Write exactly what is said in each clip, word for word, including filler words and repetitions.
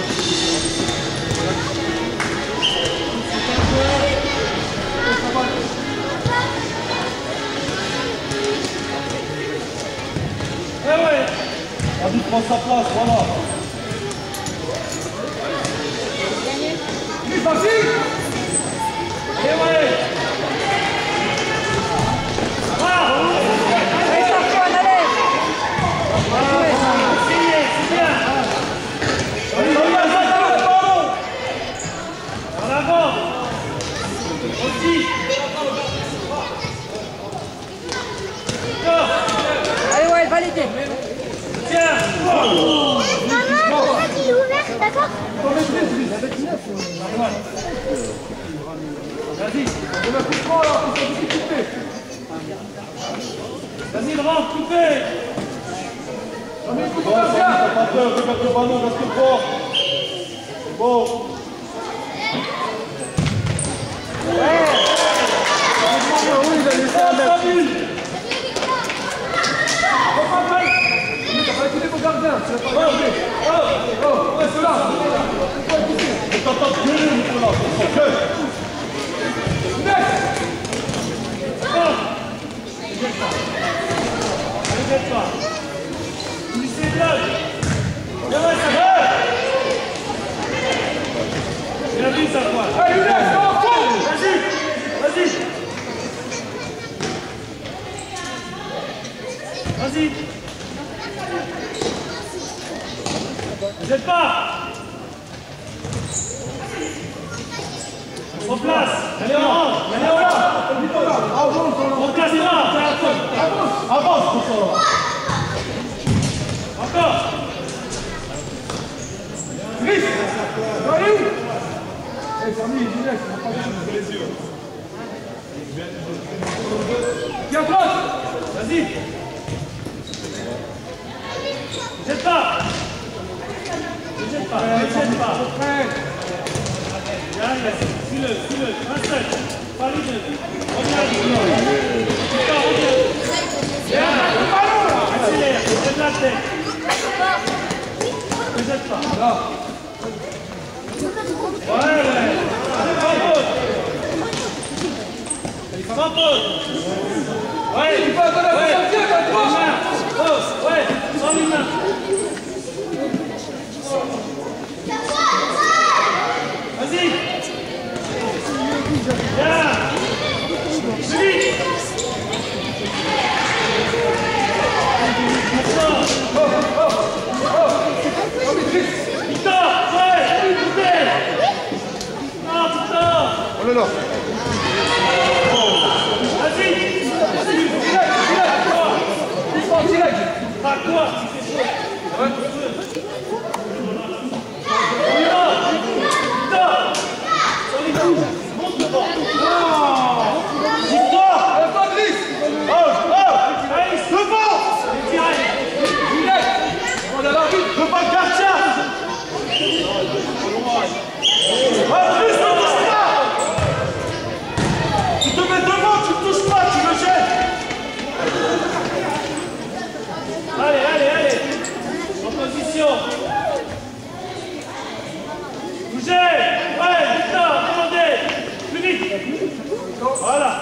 Vas-y, prends sa place, voilà. Vas-y. Et ouais. Ah. Allez, Sarkozy, allez. C'est bien. En avant. Aussi. Allez, ouais, validé. Tiens. Maman, il est ouvert, d'accord? Vas-y, on va couper là, on va couper. Vas-y, le rentre, coupé. Bon, pas peur, regarde le ballon, reste fort. Bon. Ouais. Oui, il a laissé un mètre. T'as pas écouté mon gardien, tu l'as pas écouté. Oh, oh, reste là. Je t'entends gueuler, Nicolas. Ok. Next. Oh. Ne jette pas. Ne jette pas. Tu lui sais bloc. Viens, ouais, ça va. Bien vu, ça va. Allez, Younes, vas-y. Vas-y. Vas-y. Ne jette pas. En place. Allez, on rentre. Allez, on rentre. On casse pas. Avance. Avance. Encore. Chris. Allez où? Eh, Samy, Younes, on va pas les yeux. Tiens, droite. Vas-y. Ne jette pas. Ne jette pas. Ne jette pas. Viens, suis-le, suis-le. Un seul. Pas les deux. Reviens. Putain, reviens. Viens. Accélère. Ne jette la tête. Ne jette pas. Là. Ouais, ouais. Sans faute. Sans faute. Ouais. Il va dans la ouais. Oh, ouais. Sans les mains. Vas-y. Viens. Suivi. Oh, oh, oh. Victor, ouais, putain. Non, putain. Oh là là. Vas-y. Direct, direct. Direct. Pas toi, si c'est chaud. Ouais. Monte devant. Victoire. Patrice. Oh, oh. Allez, devant. On a l'arbitre. Devant le gardien. Patrice, ne touche pas. Tu te mets devant, tu ne touches pas, tu le jettes. Allez, allez, allez. En position. Bougez. Ouais, Victor, demandez. Plus vite. Voilà.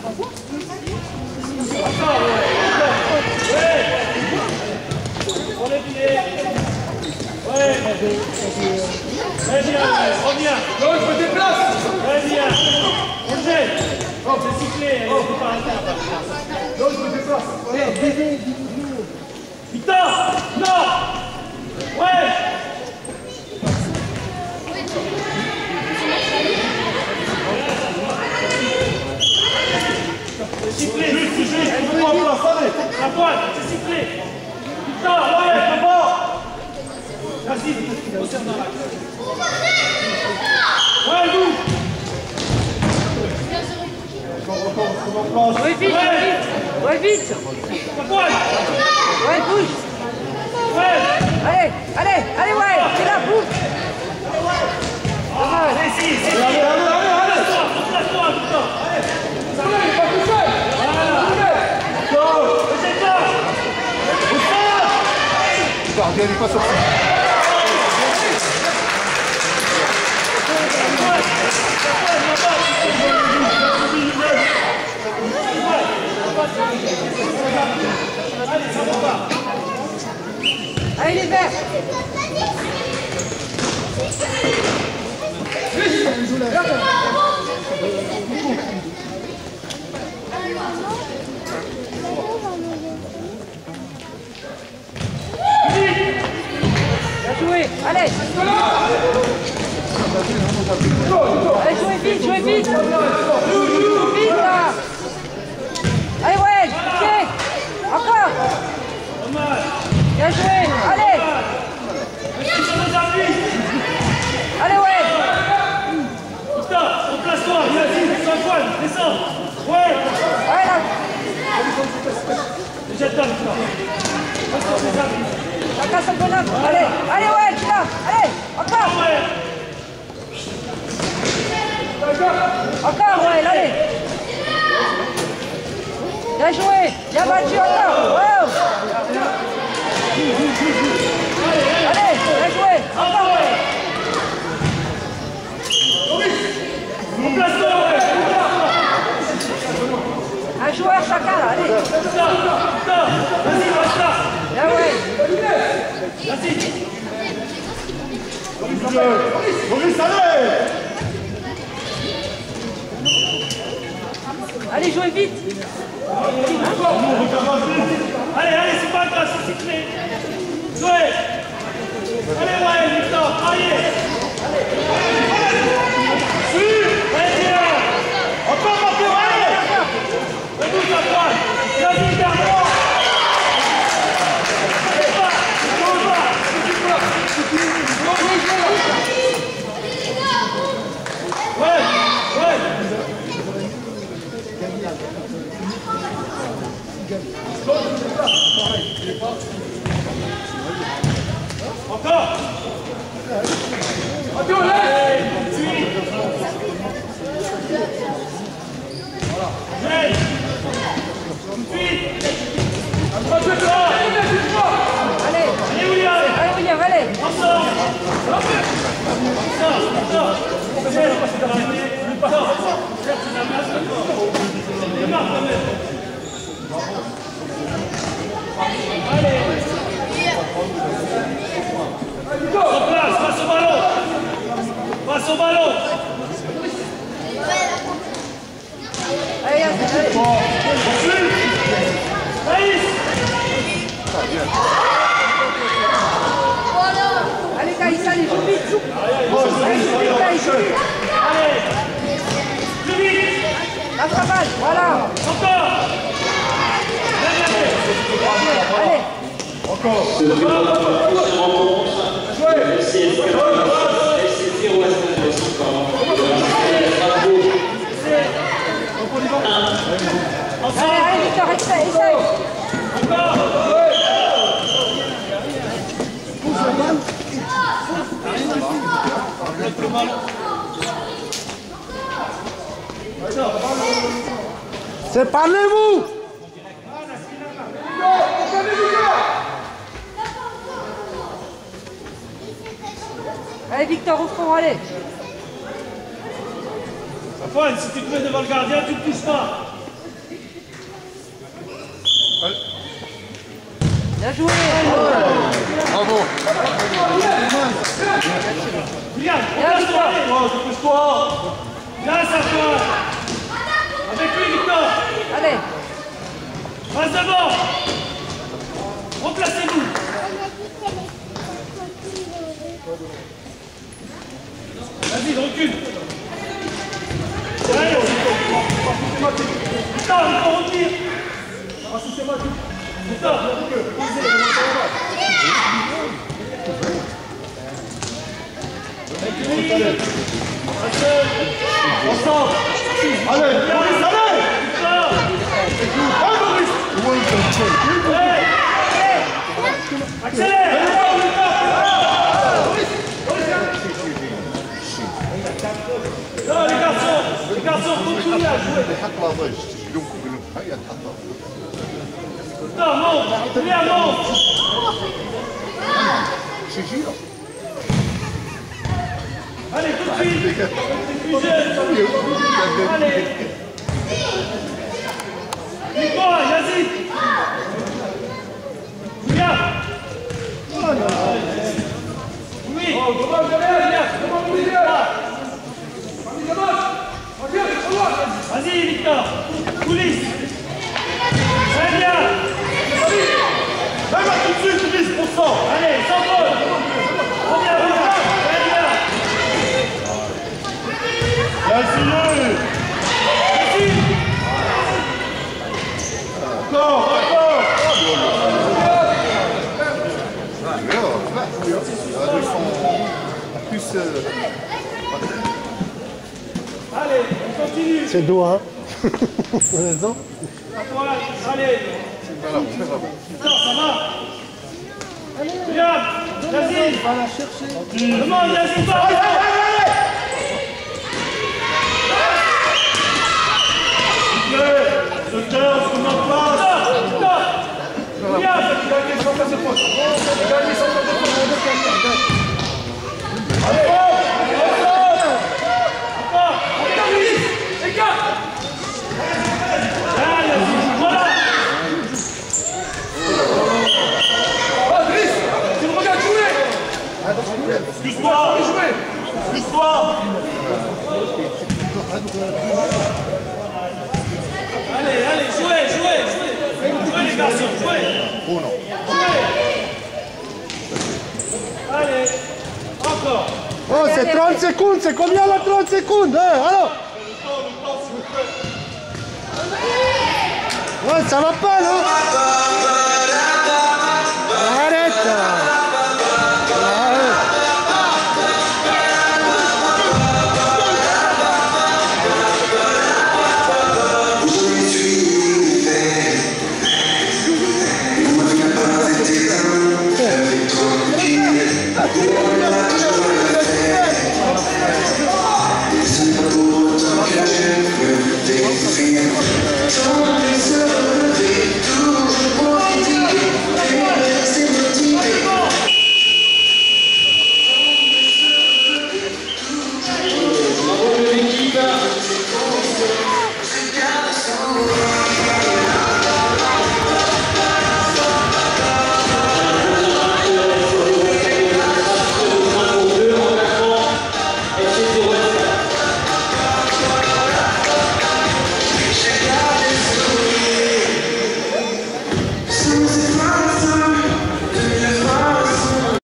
Encore, ouais. Ouais. On les pieds. Ouais. Très bien, reviens. Non, je me déplace. Très bien. Bougez. Oh, c'est sifflé. Oh, faut pas arrêter là-bas. Non, je me déplace. Ouais. Victor. Non. Ouais. C'est sifflé, juste, juste, juste, en place, allez. La pointe, c'est sifflé. Victor, ouais, devant. Vas-y, retiens dans l'axe. Ouais, nous. Encore, encore, encore en place. Ouais, vite, ouais. Ouais, vite. La pointe. Ouais, bouge. Ouais. Allez, allez, allez, ouais, c'est là, bouge. Ah, allez, si, si, si. Allez, allez, allez, allez. Place-toi, Victor. Allez. Ça va, il est pas tout seul. Voilà. Go. Rejette-toi. Le gardien n'est pas sorti. allez. Allez, jouez vite, jouez vite. Vite là. Allez, ouais, pied. Encore. Bien joué, allez. Allez, ouais. Putain, replace-toi, Yazid, sans poil, descends. Ouais. Ouais, là. Jette-toi, Victor. Chacun son bonhomme. Allez, allez, ouais, tu l'as. Allez, encore. Encore, ouais, allez. Bien joué, bien battu encore. Wow. Allez, bien joué, encore, ouais. Replace-toi, ouais. Un joueur chacun, là, allez. Putain, putain, vas-y, reste là. Bien, ouais. Vas-y. Maurice, allez. Allez, jouez vite. Allez, allez, c'est pas grave, c'est cyclé. Jouez. Allez, ouais, Victor, allez. Allez, tiens. Encore, encore, allez. Redouce la pointe. Vas-y, garde-moi. Ouais, ouais. Encore. Encore, là. Allez. Allez, Allez, William. allez, William, allez. Ensemble. Sors, sors. Allez. En place, passe au ballon. Passe au ballon. Allez, allez. Naïs. Allez, Caïs, allez, joue vite, joue. Allez, joue vite, Caïs, joue vite. Allez. Plus vite. La travail, voilà. Encore. Allez. Encore. Ce que l'on se rencontre, le C F K, F C zéro S de Sport, Allez, allez, Victor, essaye, essaye. Encore. C'est parlez-vous. Allez, Victor, au fond, allez. Antoine, si tu te mets devant le gardien, tu ne touches pas. Bien joué. Bravo. William, Bien, Victor. dépêche-toi. Viens, Antoine. Avec lui, Victor. Allez. Passe devant. Remplacez-vous. Vas-y, recule. Allez. Putain, il faut revenir. Putain. Ensemble. Allez, Maurice, allez. Accélère. Non, les garçons, les garçons, continuez à jouer. حط لا ضيج تجلوكم منهم هيا تحطها Non, monte, viens, monte. شي جيرة Allez, tout de suite. Plus jeune. Allez. Nico, Yazid. Viens. Oui. Vas-y, Victor. Coulisse. Très bien. Allez, tout de suite, dix pour cent. Allez, sans faute. Reviens, reviens. c'est... Allez, on continue. C'est doux, hein. Raison. Allez. Voilà, très bien. Non, ça va. Regarde, vas-y. Va la chercher. Demande, vas-y, va. Allez, allez, allez. Docteur, on en passe. Stop, stop. Regarde, tu vas gagner sans faire ce poste. Tu vas gagner sans faire ce poste. Allez, encore. Encore, Luis. Écarte. Allez, voilà. Oh, Driss, tu me regardes jouer. Excuse-moi, jouer. Excuse-moi. Allez, allez, jouez, jouez, jouez. Jouez les garçons, jouez. Oh non. Jouez. Allez, encore. Oh, c'est trente secondes, c'est combien là, trente secondes, hein, alors? Ouais, ça va pas, non? Arrête! Arrête. Avec toi,